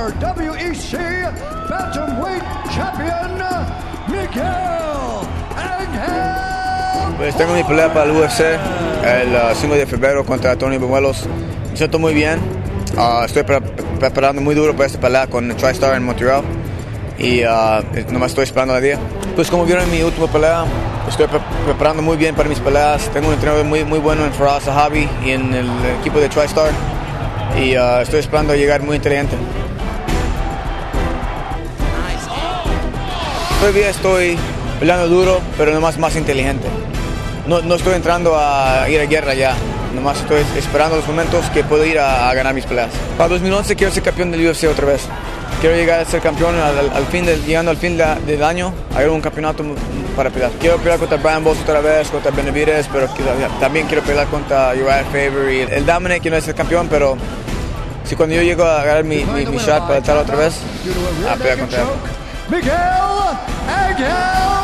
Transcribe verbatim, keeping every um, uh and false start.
former W E C Bantamweight Champion, Miguel Ángel. Pues tengo mi pelea para el U F C el uh, cinco de febrero contra Tony Bañuelos. Me siento muy bien. Uh, estoy pre preparando muy duro para esta pelea con TriStar en Montreal. Y uh, nomás estoy esperando el día. Pues como vieron en mi última pelea, estoy pre preparando muy bien para mis peleas. Tengo un entrenador muy, muy bueno en Faraz Zahabi y en el equipo de TriStar. Y uh, estoy esperando llegar muy inteligente. Todavía estoy peleando duro, pero nomás más inteligente. No, no estoy entrando a ir a guerra ya. Nomás estoy esperando los momentos que puedo ir a, a ganar mis peleas. Para dos mil once quiero ser campeón del U F C otra vez. Quiero llegar a ser campeón al, al, al fin de, llegando al fin de, del año, a ir a un campeonato para pelear. Quiero pelear contra Brian Boss otra vez, contra Benavidez, pero quiero, también quiero pelear contra Uriah Faber y el, el Dominic, que no es el campeón, pero si cuando yo llego a agarrar mi, mi, mi shot para estar otra vez, a pelear contra él. Miguel Ángel.